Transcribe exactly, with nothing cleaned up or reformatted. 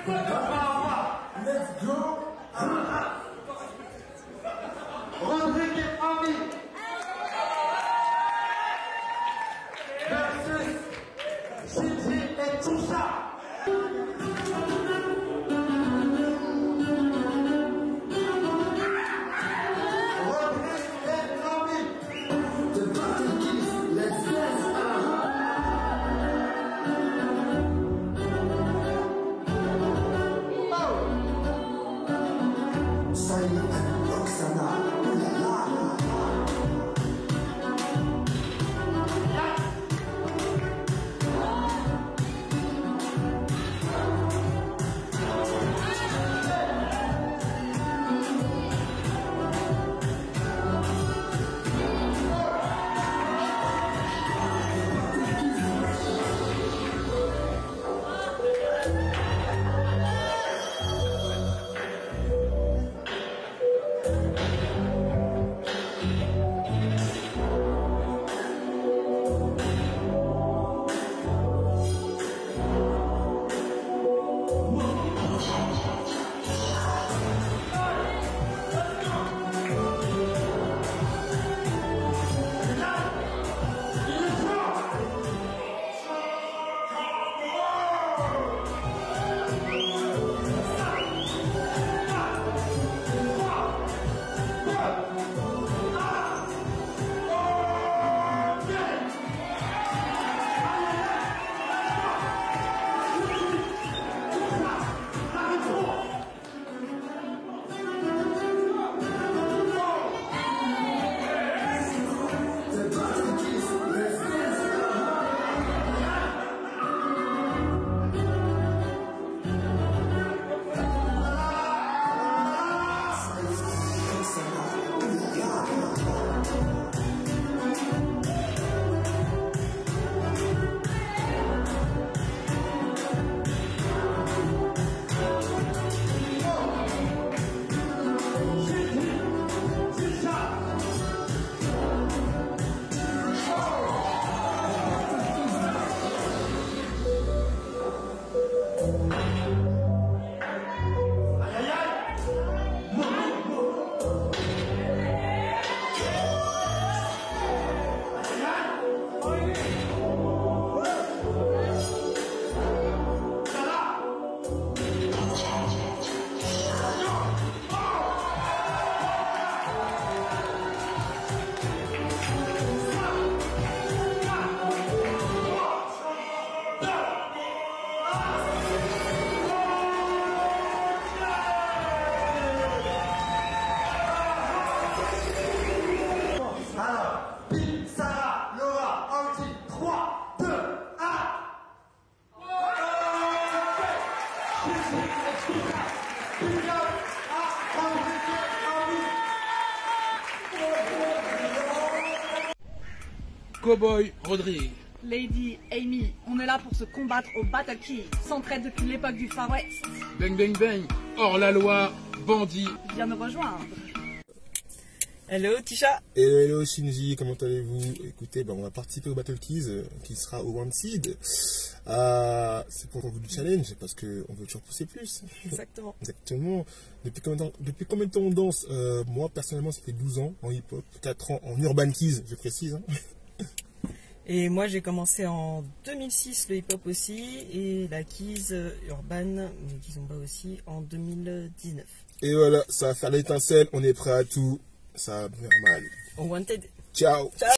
Let's go. Rodrigue et Ami versus Gigi et Tisha. Cowboy Rodrigue. Lady Amy, on est là pour se combattre au Battle Key, s'entraide depuis l'époque du Far West. Bang bang bang, hors la loi, bandit. Viens me rejoindre. Hello Tisha. Hello, hello Shinji, comment allez-vous? Écoutez, ben, on va participer au Battle Keys euh, qui sera au One Seed. Euh, c'est pour vous du challenge parce qu'on veut toujours pousser plus. Exactement. Exactement. Depuis combien de temps, depuis combien de temps on danse? euh, Moi personnellement, ça fait douze ans en hip-hop, quatre ans en Urban Keys, je précise. Hein. Et moi j'ai commencé en deux mille six le hip-hop aussi et la Keys Urban, mais Kizomba aussi, en deux mille dix-neuf. Et voilà, ça va faire l'étincelle, on est prêt à tout. Ça va venir mal. On wanted. Ciao. Ciao.